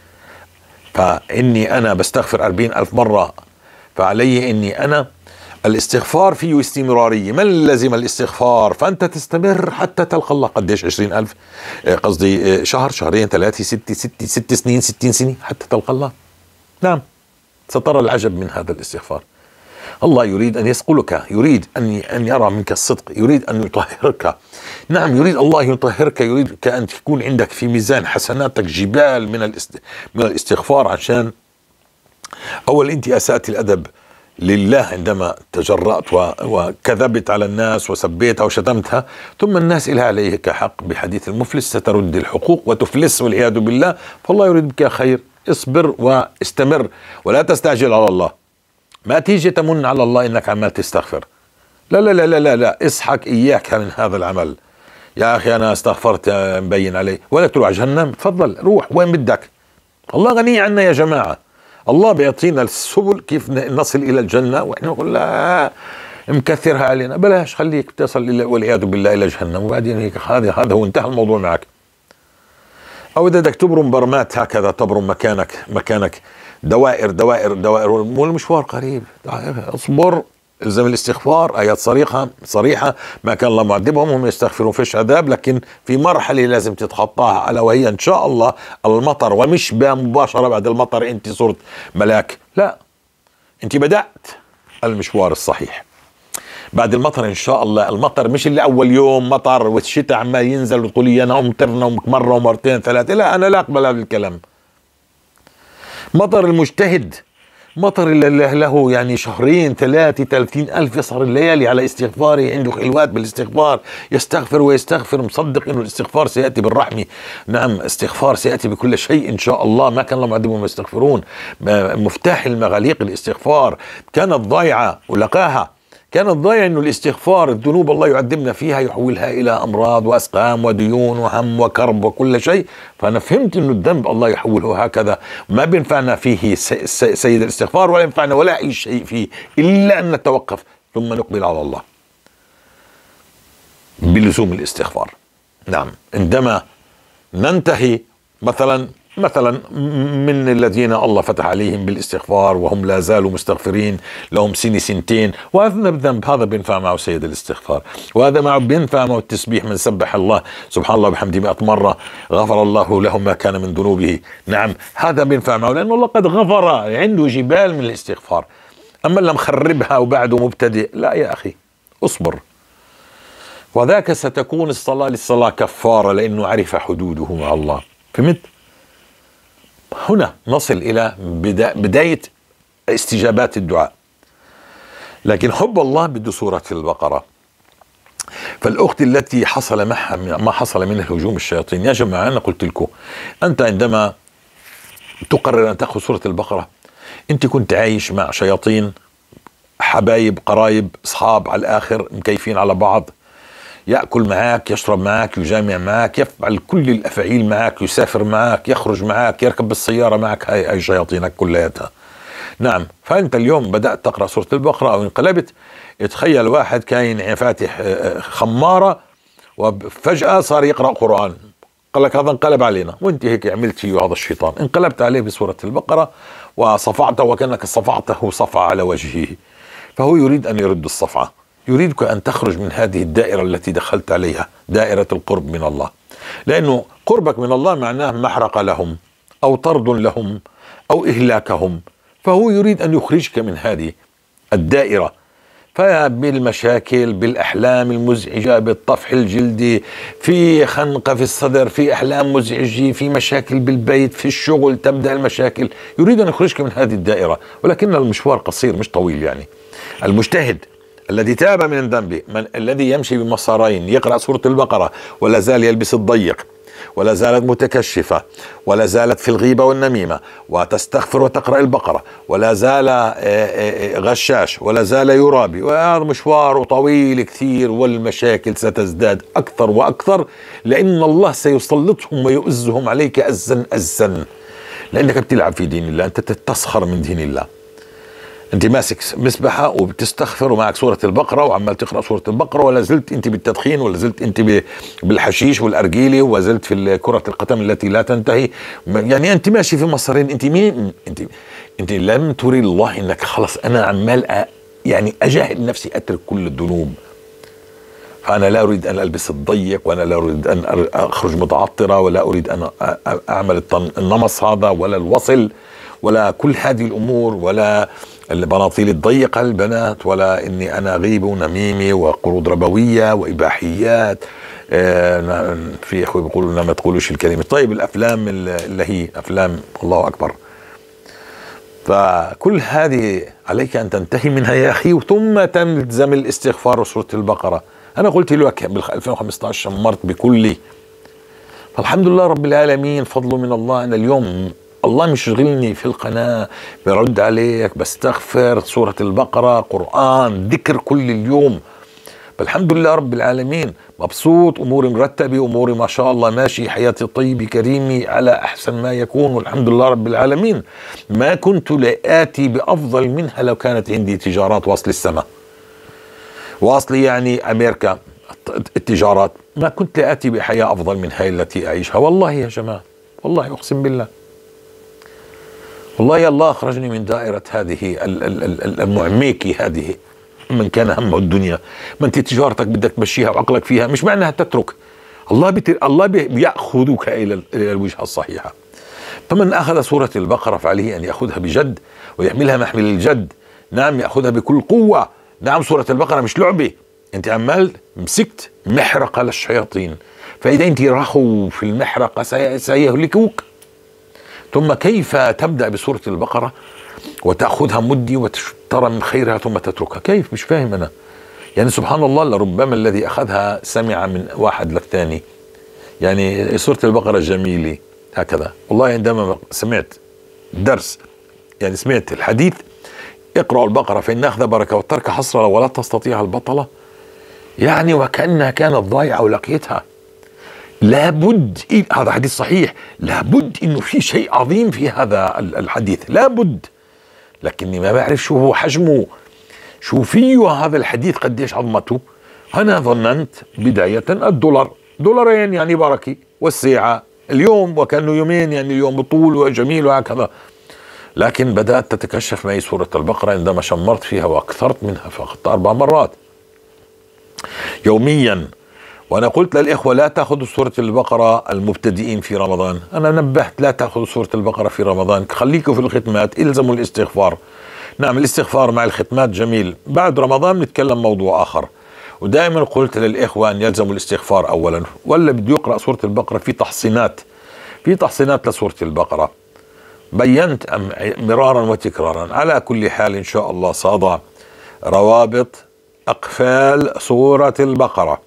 فإني أنا بستغفر أربعين ألف مرة، فعلي أني أنا الاستغفار فيه استمرارية. من لزم الاستغفار فأنت تستمر حتى تلقى الله. قديش؟ عشرين ألف، قصدي شهر، شهرين، ثلاثة، ستة ستة ست سنين، ستين سنة حتى تلقى الله. نعم، سترى العجب من هذا الاستغفار. الله يريد أن يسقلك، يريد أن أن يرى منك الصدق، يريد أن يطهرك. نعم، يريد الله يطهرك، يريد أن تكون عندك في ميزان حسناتك جبال من من الاستغفار. عشان أول أنت أسأت الأدب لله عندما تجرأت وكذبت على الناس وسبيتها وشتمتها، ثم الناس إلها عليك حق بحديث المفلس، سترد الحقوق وتفلس والعياذ بالله. فالله يريد بك خير. اصبر واستمر ولا تستعجل على الله. ما تيجي تمن على الله انك عمال تستغفر. لا لا لا لا لا, لا. اصحك اياك من هذا العمل. يا اخي انا استغفرت مبين علي، ولا تروح جهنم؟ تفضل روح وين بدك. الله غني عنا يا جماعة. الله بيعطينا السبل كيف نصل الى الجنة، واحنا نقول لا مكثرها علينا. بلاش، خليك تصل والعياذ بالله الى جهنم، وبعدين هيك هذا هذا هو انتهى الموضوع معك. او اذا بدك تبرم برمات هكذا تبرم مكانك مكانك دوائر دوائر دوائر، والمشوار قريب. اصبر، الزم الاستغفار. ايات صريحه صريحه ما كان الله معذبهم هم يستغفرون، فيش عذاب، لكن في مرحله لازم تتخطاها، الا وهي ان شاء الله المطر. ومش مباشره بعد المطر انت صرت ملاك، لا، انت بدات المشوار الصحيح بعد المطر ان شاء الله. المطر مش اللي اول يوم مطر والشتاء عمال ينزل وتقول لي انا امطرنا مره ومرتين ثلاثه. لا، انا لا اقبل هذا الكلام. مطر المجتهد مطر اللي له يعني شهرين ثلاثة ثلاثين ألف يسهر الليالي على استغفاره، عنده خلوات بالاستغفار، يستغفر ويستغفر، مصدق إنه الاستغفار سيأتي بالرحمة. نعم، استغفار سيأتي بكل شيء إن شاء الله. ما كان الله معذبهم يستغفرون. مفتاح المغاليق الاستغفار كانت ضايعة ولقاها. كانت ضايعة إنه الاستغفار، الذنوب الله يعذبنا فيها يحولها إلى أمراض وأسقام وديون وهم وكرب وكل شيء. فأنا فهمت إنه الذنب الله يحوله هكذا، ما بينفعنا فيه سيد الاستغفار ولا ينفعنا ولا أي شيء فيه إلا أن نتوقف ثم نقبل على الله بلزوم الاستغفار. نعم، عندما ننتهي مثلا مثلا من الذين الله فتح عليهم بالاستغفار وهم لا زالوا مستغفرين لهم سنة سنتين وأذنب ذنب، هذا بينفع معه سيد الاستغفار، وهذا معه بينفع معه التسبيح، من سبح الله سبحان الله بحمده مئة مرة غفر الله له ما كان من ذنوبه. نعم، هذا بينفع معه لأن الله قد غفر، عنده جبال من الاستغفار. أما اللي مخربها وبعده مبتدئ، لا يا أخي اصبر، وذاك ستكون الصلاة للصلاة كفارة لأنه عرف حدوده مع الله. فهمت؟ هنا نصل إلى بداية استجابات الدعاء. لكن حب الله بده سورة البقرة. فالأخت التي حصل معها ما حصل منها هجوم الشياطين، يا جماعة أنا قلت لكم أنت عندما تقرر أن تأخذ سورة البقرة أنت كنت عايش مع شياطين، حبايب قرايب أصحاب على الآخر، مكيفين على بعض، يأكل معك، يشرب معك، يجامع معك، يفعل كل الأفعيل معك، يسافر معك، يخرج معك، يركب بالسيارة معك، هاي هاي شياطينك كلياتها. نعم، فأنت اليوم بدأت تقرأ سورة البقرة أو انقلبت، تخيل واحد كاين فاتح خمارة وفجأة صار يقرأ قرآن، قال لك هذا انقلب علينا، وانت هيك عملت فيه هذا الشيطان، انقلبت عليه بسورة البقرة وصفعته وكأنك صفعته صفعة على وجهه، فهو يريد أن يرد الصفعة، يريدك أن تخرج من هذه الدائرة التي دخلت عليها، دائرة القرب من الله، لأنه قربك من الله معناه محرقة لهم أو طرد لهم أو إهلاكهم، فهو يريد أن يخرجك من هذه الدائرة، فبالمشاكل، بالأحلام المزعجة، بالطفح الجلدي، في خنقة في الصدر، في أحلام مزعجة، في مشاكل بالبيت، في الشغل تبدأ المشاكل، يريد أن يخرجك من هذه الدائرة، ولكن المشوار قصير مش طويل. يعني المجتهد الذي تاب من ذنبه، من الذي يمشي بمسارين، يقرأ سورة البقرة ولا زال يلبس الضيق، ولا زالت متكشفة، ولا زالت في الغيبة والنميمة، وتستغفر وتقرأ البقرة، ولا زال غشاش، ولا زال يرابي، وهذا مشوار طويل كثير، والمشاكل ستزداد أكثر وأكثر، لأن الله سيسلطهم ويؤزهم عليك أزا أزا، لأنك بتلعب في دين الله، أنت تتسخر من دين الله، انت ماسك مسبحة وبتستغفر ومعك سورة البقرة وعمال تقرأ سورة البقرة، ولا زلت انت بالتدخين، ولا زلت انت بالحشيش والأرجيلة، ولا زلت في كرة القدم التي لا تنتهي، يعني انت ماشي في مصرين. انت مين؟ انت انت لم تري الله انك خلص انا عمال أ... يعني اجاهد نفسي اترك كل الذنوب، فانا لا اريد ان البس الضيق، وانا لا اريد ان اخرج متعطرة، ولا اريد ان اعمل النمص هذا، ولا الوصل، ولا كل هذه الامور، ولا البناطيل الضيقة البنات، ولا اني انا غيبة ونميمة وقروض ربوية واباحيات. آه في اخوي بيقولوا ما تقولوش الكلمة. طيب الافلام اللي هي افلام الله اكبر، فكل هذه عليك ان تنتهي منها يا اخي، ثم تلزم الاستغفار وسورة البقرة. انا قلت لك بال ألفين وخمسة عشر شمرت بكلي، فالحمد لله رب العالمين، فضل من الله. انا اليوم الله مشغلني في القناة، برد عليك، بستغفر، سورة البقرة، قرآن، ذكر كل اليوم، فالحمد لله رب العالمين، مبسوط، أموري مرتبة، أموري ما شاء الله ماشي، حياتي طيبة كريمة على أحسن ما يكون، والحمد لله رب العالمين. ما كنت لآتي بأفضل منها لو كانت عندي تجارات واصل السماء، واصل يعني أمريكا التجارات، ما كنت لآتي بحياة أفضل من هاي التي أعيشها، والله يا جماعة، والله أقسم بالله، والله يا الله أخرجني من دائرة هذه المعميكي، هذه من كان همه الدنيا. ما أنت تجارتك بدك تمشيها وعقلك فيها، مش معناها تترك، الله بت... الله بيأخذك إلى الوجهة الصحيحة. فمن أخذ سورة البقرة فعليه أن يأخذها بجد ويحملها محمل الجد. نعم، يأخذها بكل قوة. نعم، سورة البقرة مش لعبة، أنت عمال مسكت محرقة للشياطين، فإذا أنت رخوا في المحرقة سيهلكوك. ثم كيف تبدأ بسورة البقرة وتأخذها مدي وترى من خيرها ثم تتركها. كيف؟ مش فاهم أنا. يعني سبحان الله، لربما الذي أخذها سمع من واحد للثاني. يعني سورة البقرة جميلة هكذا. والله عندما سمعت درس، يعني سمعت الحديث اقرأوا البقرة فإن أخذ بركة والترك حسرة ولا تستطيع البطلة، يعني وكأنها كانت ضايعة ولقيتها. لابد، هذا حديث صحيح، لابد إنه في شيء عظيم في هذا الحديث، لابد. لكني ما بعرف شو هو حجمه، شو فيه هذا الحديث، قديش عظمته. أنا ظننت بداية الدولار، دولارين يعني بركة، والساعة اليوم وكأنه يومين، يعني اليوم بطول وجميل وهكذا. لكن بدأت تتكشف معي سورة البقرة عندما شمرت فيها وأكثرت منها، فأخذت أربع مرات يوميا. وأنا قلت للإخوة لا تأخذوا سورة البقرة المبتدئين في رمضان. أنا نبهت لا تأخذوا سورة البقرة في رمضان، خليكم في الختمات، إلزموا الاستغفار. نعم الاستغفار مع الختمات جميل، بعد رمضان نتكلم موضوع آخر. ودائما قلت للإخوة أن يلزموا الاستغفار أولا، ولا بده يقرأ سورة البقرة في تحصينات، في تحصينات لسورة البقرة. بينت مرارا وتكرارا. على كل حال إن شاء الله سأضع روابط أقفال سورة البقرة.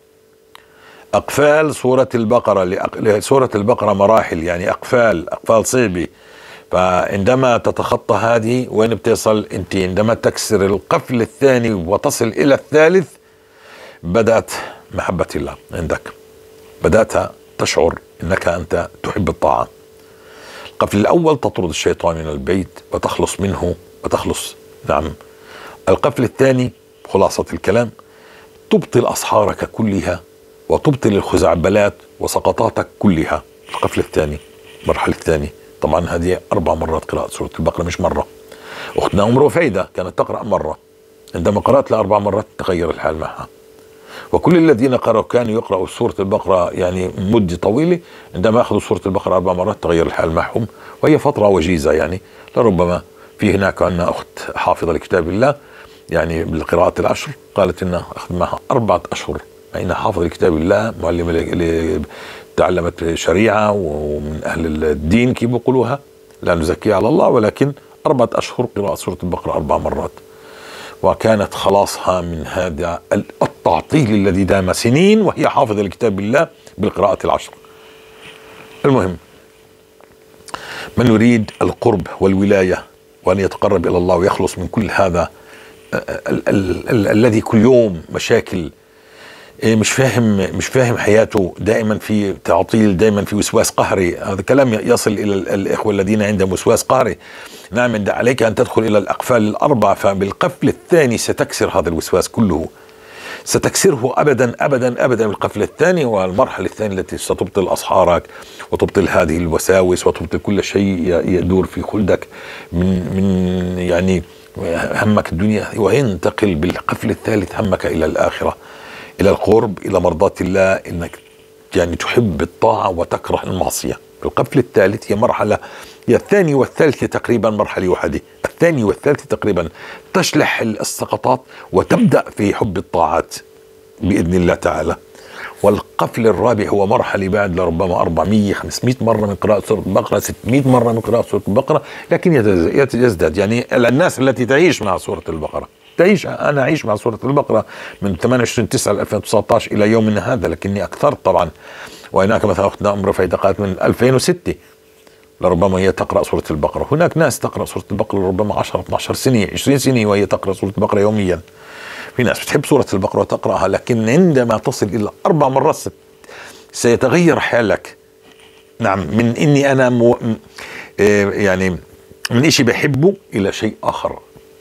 أقفال سورة البقرة، لسورة البقرة مراحل، يعني أقفال أقفال صعبة. فعندما تتخطى هذه وين بتصل أنت؟ عندما تكسر القفل الثاني وتصل إلى الثالث بدأت محبة الله عندك، بدأت تشعر أنك أنت تحب الطاعة. القفل الأول تطرد الشيطان من البيت وتخلص منه وتخلص. نعم. القفل الثاني خلاصة الكلام، تبطل أسحارك كلها وتبطل الخزعبلات وسقطاتك كلها. القفل الثاني، المرحلة الثانية. طبعا هذه أربع مرات قراءة سورة البقرة مش مرة. أختنا أم رفيدة كانت تقرأ مرة، عندما قرأت لأربع مرات تغير الحال معها. وكل الذين قرأوا كانوا يقرأوا سورة البقرة يعني مدة طويلة، عندما أخذوا سورة البقرة أربع مرات تغير الحال معهم، وهي فترة وجيزة. يعني لربما في هناك عندنا أخت حافظة لكتاب الله يعني بالقراءات العشر، قالت إنها أخذ معها أربعة أشهر، إنها حافظة لكتاب الله، معلمة اللي تعلمت شريعة ومن أهل الدين كيف بيقولوها، لا نزكي على الله، ولكن أربعة أشهر قراءة سورة البقرة أربع مرات. وكانت خلاصها من هذا التعطيل الذي دام سنين وهي حافظة لكتاب الله بالقراءة العشر. المهم، من يريد القرب والولاية وأن يتقرب إلى الله ويخلص من كل هذا ال ال ال الذي كل يوم مشاكل، مش فاهم مش فاهم حياته، دائما في تعطيل، دائما في وسواس قهري. هذا كلام يصل إلى الإخوة الذين عندهم وسواس قهري. نعم، عليك أن تدخل إلى الأقفال الأربع، فبالقفل الثاني ستكسر هذا الوسواس كله، ستكسره أبدا أبدا أبدا بالقفل الثاني. والمرحلة الثانية التي ستبطل أسحارك وتبطل هذه الوساوس وتبطل كل شيء يدور في خلدك من من يعني همك الدنيا، وينتقل بالقفل الثالث همك إلى الآخرة، إلى القرب، إلى مرضاة الله، إنك يعني تحب الطاعة وتكره المعصية. القفل الثالث هي مرحلة، هي الثاني والثالث تقريبا مرحلة واحدة، الثاني والثالث تقريبا تشلح السقطات وتبدأ في حب الطاعات بإذن الله تعالى. والقفل الرابع هو مرحلة بعد لربما أربعمية خمسمائة مرة من قراءة سورة البقرة، ستمائة مرة من قراءة سورة البقرة، لكن يزداد. يعني الناس التي تعيش مع سورة البقرة تعيش، أنا أعيش مع سورة البقرة من ثمانية وعشرين تسعة ألفين وتسعة عشر إلى يومنا هذا، لكني أكثرت طبعا. وهناك مثلا أختنا أم رفيدة قالت من ألفين وستة لربما هي تقرأ سورة البقرة. هناك ناس تقرأ سورة البقرة ربما عشرة اثنتا عشرة سنة عشرين سنة وهي تقرأ سورة البقرة يوميا. في ناس بتحب سورة البقرة وتقرأها، لكن عندما تصل إلى أربع مرات سيتغير حالك. نعم، من إني أنا مو يعني من إشي بحبه إلى شيء آخر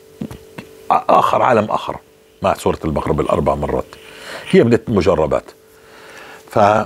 آخر عالم آخر مع سورة البقرة بالأربع مرات. هي بدأت مجربات. فبعد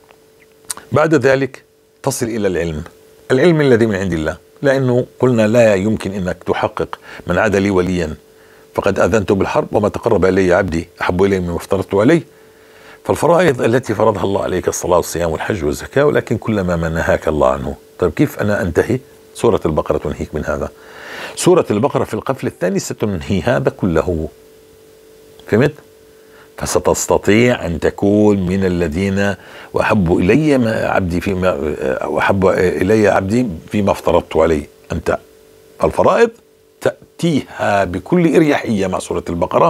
ذلك تصل إلى العلم، العلم الذي من عند الله، لأنه قلنا لا يمكن أنك تحقق من عاد لي وليا فقد أذنت بالحرب وما تقرب إلي عبدي أحب إلي مما افترضت عليه. فالفرائض التي فرضها الله عليك الصلاة والصيام والحج والزكاة، ولكن كلما ما نهاك الله عنه. طيب كيف أنا أنتهي؟ سورة البقرة تنهيك من هذا. سورة البقرة في القفل الثاني ستنهي هذا كله. فهمت؟ فستستطيع أن تكون من الذين وأحب إلي ما عبدي فيما وأحب إلي عبدي فيما افترضت عليه. أنت الفرائض تأتيها بكل إريحية مع سورة البقرة.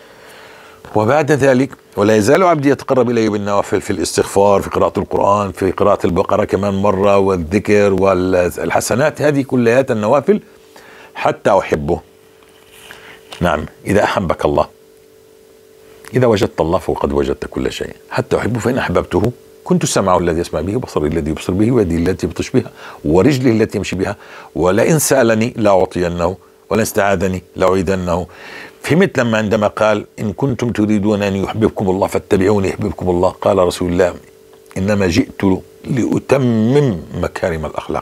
وبعد ذلك ولا يزال عبدي يتقرب إلي بالنوافل في الاستغفار، في قراءة القرآن، في قراءة البقرة كمان مرة، والذكر والحسنات، هذه كلها النوافل حتى أحبه. نعم، إذا أحبك الله، إذا وجدت الله فقد وجدت كل شيء. حتى أحبه فإن أحببته كنت سمعه الذي يسمع به، وبصره الذي يبصر به، ويده التي يبطش بها، ورجله التي يمشي بها، ولئن سألني لأعطينه، ولئن استعاذني لأعيذنه. فهمت لما عندما قال إن كنتم تريدون أن يحببكم الله فاتبعوني يحببكم الله، قال رسول الله إنما جئت لأتمم مكارم الأخلاق.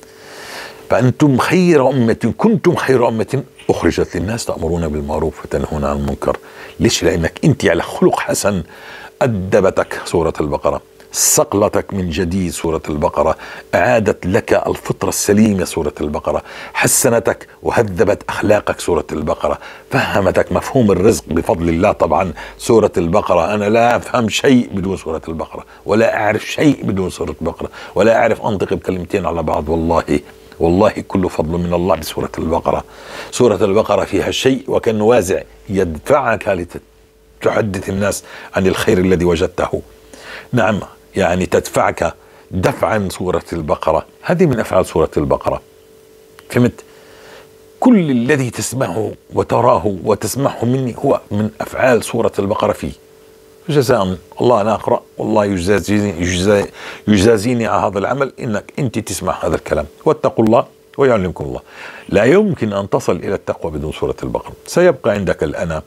فأنتم خير أمة، كنتم خير أمة أخرجت للناس تأمرون بالمعروف وتنهون عن المنكر. ليش؟ لأنك أنت على خلق حسن. أدبتك سورة البقرة، صقلتك من جديد سورة البقرة، أعادت لك الفطرة السليمة سورة البقرة، حسنتك وهذبت أخلاقك سورة البقرة، فهمتك مفهوم الرزق بفضل الله. طبعا سورة البقرة أنا لا أفهم شيء بدون سورة البقرة، ولا أعرف شيء بدون سورة البقرة، ولا أعرف أنطق بكلمتين على بعض. والله والله كل فضل من الله بسورة البقرة. سورة البقرة فيها شيء وكأنه وازع يدفعك لتحدث الناس عن الخير الذي وجدته. نعم، يعني تدفعك دفعا سورة البقرة. هذه من أفعال سورة البقرة. فهمت؟ كل الذي تسمعه وتراه وتسمعه مني هو من أفعال سورة البقرة فيه. جزاء الله أنا أقرأ والله يجازيني, يجزي يجازيني على هذا العمل إنك أنت تسمع هذا الكلام. واتقوا الله ويعلمكم الله. لا يمكن أن تصل إلى التقوى بدون سورة البقرة. سيبقى عندك الأنا،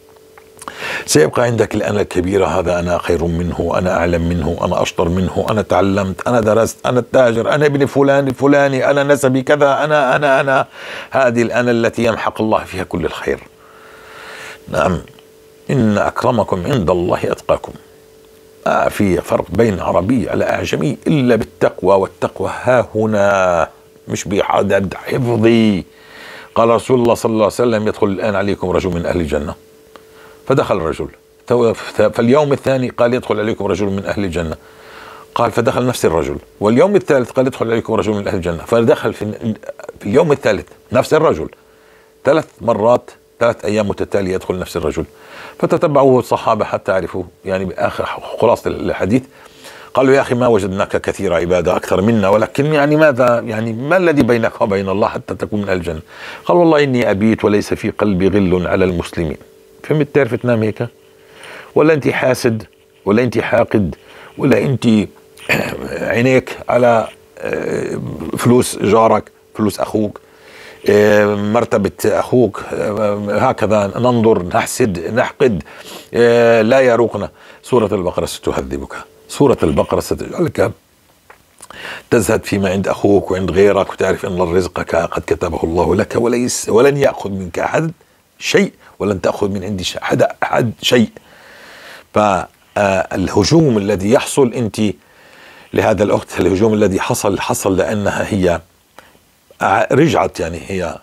سيبقى عندك الأنا الكبيرة، هذا أنا خير منه، أنا أعلم منه، أنا أشطر منه، أنا تعلمت، أنا درست، أنا التاجر، أنا ابن فلان الفلاني، أنا نسبي كذا، أنا أنا أنا هذه الأنا التي يمحق الله فيها كل الخير. نعم، إن أكرمكم عند الله أتقاكم. ما في فرق بين عربي على أعجمي إلا بالتقوى، والتقوى ها هنا مش بعدد حفظي. قال رسول الله صلى الله عليه وسلم يدخل الآن عليكم رجل من أهل الجنة، فدخل الرجل. فاليوم الثاني قال يدخل عليكم رجل من أهل الجنة، قال فدخل نفس الرجل. واليوم الثالث قال يدخل عليكم رجل من أهل الجنة، فدخل في اليوم الثالث نفس الرجل. ثلاث مرات، ثلاث أيام متتالية يدخل نفس الرجل. فتتبعوه الصحابة حتى عرفوا يعني بآخر خلاصة الحديث. قالوا يا أخي ما وجدناك كثير عبادة أكثر منا، ولكن يعني ماذا يعني ما الذي بينك وبين الله حتى تكون من أهل الجنة؟ قال والله إني أبيت وليس في قلبي غل على المسلمين. فهمت؟ تعرف تنام هيك؟ ولا أنت حاسد، ولا أنت حاقد، ولا أنت عينيك على فلوس جارك، فلوس أخوك، مرتبة أخوك، هكذا ننظر نحسد نحقد. لا يروقنا. سورة البقرة ستهذبك. سورة البقرة ستجعلك تزهد فيما عند أخوك وعند غيرك، وتعرف أن الرزق قد كتبه الله لك، وليس ولن يأخذ منك أحد شيء، ولن تأخذ من عند أحد أحد شيء. فالهجوم الذي يحصل أنت لهذا الأخت، الهجوم الذي حصل حصل لأنها هي رجعت، يعني هي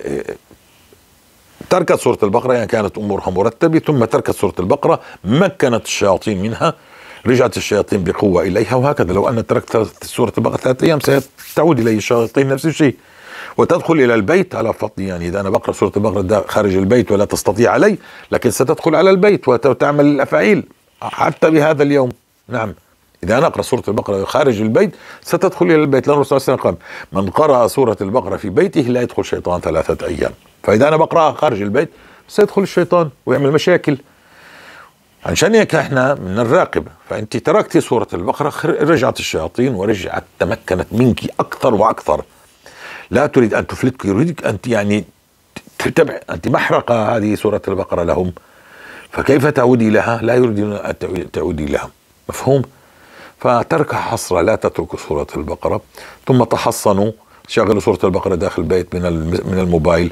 تركت سورة البقرة، يعني كانت أمورها مرتبة ثم تركت سورة البقرة، مكنت الشياطين منها، رجعت الشياطين بقوة إليها. وهكذا لو أن تركت سورة البقرة ثلاثة أيام ستعود إلي الشياطين نفس الشيء، وتدخل إلى البيت على فضل. يعني إذا أنا بقرأ سورة البقرة خارج البيت ولا تستطيع علي، لكن ستدخل على البيت وتعمل الأفعيل حتى بهذا اليوم. نعم، إذا أنا أقرأ سورة البقرة خارج البيت ستدخل إلى البيت، لأن الرسول صلى الله عليه وسلم قال من قرأ سورة البقرة في بيته لا يدخل شيطان ثلاثة أيام. فإذا أنا بقرأها خارج البيت سيدخل الشيطان ويعمل مشاكل. عشان هيك احنا من الراقب. فأنت تركتي سورة البقرة، رجعت الشياطين ورجعت تمكنت منك أكثر وأكثر. لا تريد أن تفلتك، يريدك أنت يعني تتبع، أنت محرقة هذه سورة البقرة لهم، فكيف تعودي لها؟ لا يريدون أن تعودي لها. مفهوم؟ فترك حصرة، لا تتركوا سورة البقرة. ثم تحصنوا، شغلوا سورة البقرة داخل البيت من من الموبايل.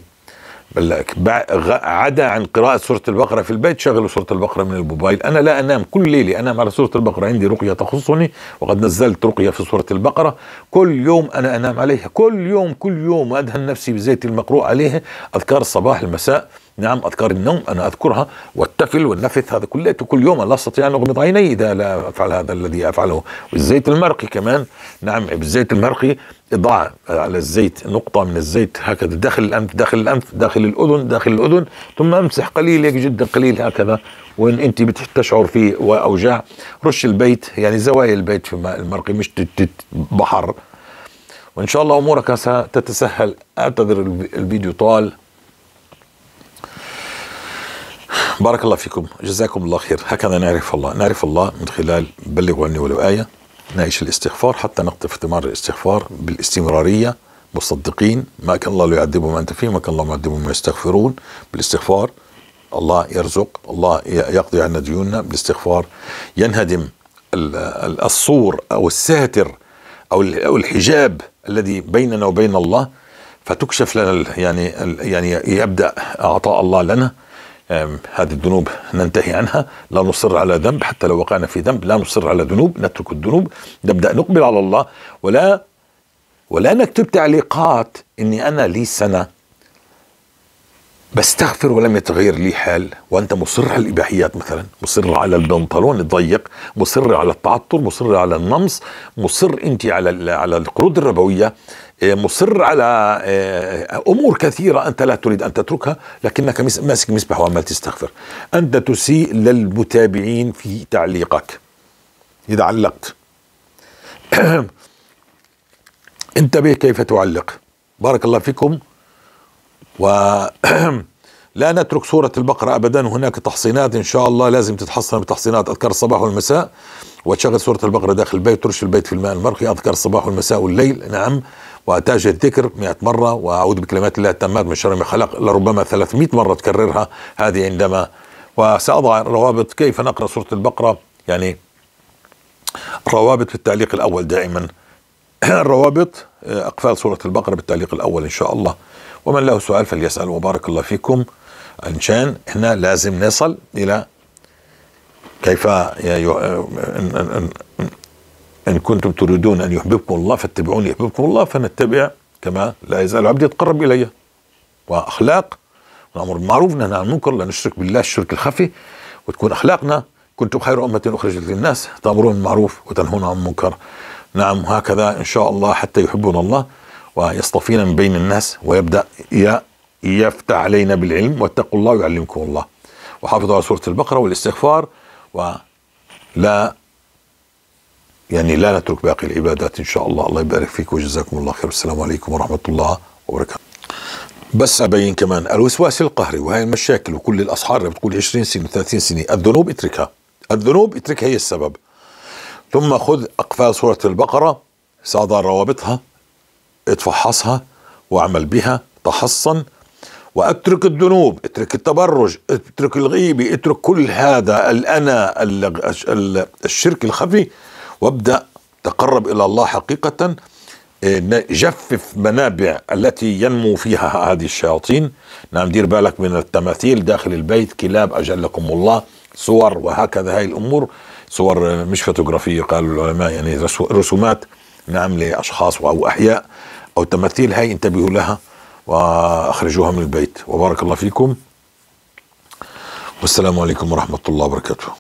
عدا عن قراءة سورة البقرة في البيت شغلوا سورة البقرة من الموبايل. أنا لا أنام كل ليلة أنام على سورة البقرة، عندي رقية تخصني وقد نزلت رقية في سورة البقرة، كل يوم أنا أنام عليها، كل يوم كل يوم أدهن نفسي بزيت المقروء عليها، أذكار الصباح المساء نعم أذكار النوم أنا أذكرها، والتفل والنفث هذا كله كل يوم، لا أستطيع أن أغمض عيني إذا لا أفعل هذا الذي أفعله. والزيت المرقي كمان، نعم بالزيت المرقي إضاعة على الزيت نقطة من الزيت هكذا داخل الأنف داخل الأنف داخل الأذن داخل الأذن، ثم أمسح قليل هيك جدا قليل هكذا. وإن أنت بتشعر في أوجاع رش البيت، يعني زوايا البيت في الماء المرقي مش بحر، وإن شاء الله أمورك ستتسهل. أعتذر الفيديو طال. بارك الله فيكم، جزاكم الله خير. هكذا نعرف الله، نعرف الله من خلال بلغوا عني ولو آية. نعيش الاستغفار حتى نقطف ثمار الاستغفار بالاستمرارية، مصدقين ما كان الله يعذبهم ما أنت فيه، ما كان الله معذبهم ما يستغفرون. بالاستغفار الله يرزق، الله يقضي عنا ديوننا. بالاستغفار ينهدم السور أو الساتر أو الحجاب الذي بيننا وبين الله، فتكشف لنا يعني يعني يبدأ عطاء الله لنا. هذه الذنوب ننتهي عنها، لا نصر على ذنب، حتى لو وقعنا في ذنب لا نصر على ذنوب، نترك الذنوب، نبدأ نقبل على الله. ولا ولا نكتب تعليقات إني أنا لي سنة بستغفر ولم يتغير لي حال، وأنت مصر على الإباحيات مثلا، مصر على البنطلون الضيق، مصر على التعطر، مصر على النمص، مصر أنت على على القروض الربوية، مصر على أمور كثيرة أنت لا تريد أن تتركها، لكنك ماسك مسبح وعمال تستغفر. أنت تسيء للمتابعين في تعليقك إذا علقت. انتبه كيف تعلق. بارك الله فيكم. ولا نترك سورة البقرة أبدا، هناك تحصينات إن شاء الله لازم تتحصن بتحصينات أذكار الصباح والمساء، وتشغل سورة البقرة داخل البيت، ترش البيت في الماء المرقي، أذكار الصباح والمساء والليل، نعم، وتاج الذكر مئة مرة، وأعوذ بكلمات الله التامات من شر ما خلق لربما ثلاثمئة مرة تكررها هذه عندما. وسأضع روابط كيف نقرأ سورة البقرة، يعني روابط في التعليق الأول دائما، الروابط أقفال سورة البقرة بالتعليق الأول إن شاء الله. ومن له سؤال فليسأل. وبارك الله فيكم. عشان احنا لازم نصل إلى كيف إن, إن كنتم تريدون أن يحببكم الله فاتبعوني يحببكم الله، فنتبع كما لا يزال عبدي يتقرب إلي. وأخلاق، نأمر بالمعروف وننهى عن المنكر، لا نشرك بالله الشرك الخفي، وتكون أخلاقنا كنتم خير أمة أخرجت للناس تأمرون بالمعروف وتنهون عن المنكر. نعم، هكذا إن شاء الله حتى يحبون الله ويصطفينا من بين الناس، ويبدأ يفتح علينا بالعلم. واتقوا الله ويعلمكم الله. وحافظوا على سورة البقرة والاستغفار، ولا يعني لا نترك باقي العبادات إن شاء الله. الله يبارك فيك وجزاكم الله خير. السلام عليكم ورحمة الله وبركاته. بس أبين كمان الوسواس القهري وهي المشاكل وكل الأسحار اللي بتقول عشرين سنة ثلاثين سنة، الذنوب اتركها، الذنوب اتركها هي السبب. ثم خذ أقفال سورة البقرة، سأضع روابطها، اتفحصها واعمل بها، تحصن، واترك الذنوب، اترك التبرج، اترك الغيبة، اترك كل هذا الأنا الشرك الخفي، وابدأ تقرب إلى الله حقيقة. جفف منابع التي ينمو فيها هذه الشياطين. نعم، دير بالك من التماثيل داخل البيت، كلاب أجلكم الله، صور، وهكذا. هاي الأمور صور مش فوتوغرافية قالوا العلماء، يعني رسومات، نعم، لأشخاص أو أحياء أو تماثيل، هاي انتبهوا لها وأخرجوها من البيت. وبارك الله فيكم، والسلام عليكم ورحمة الله وبركاته.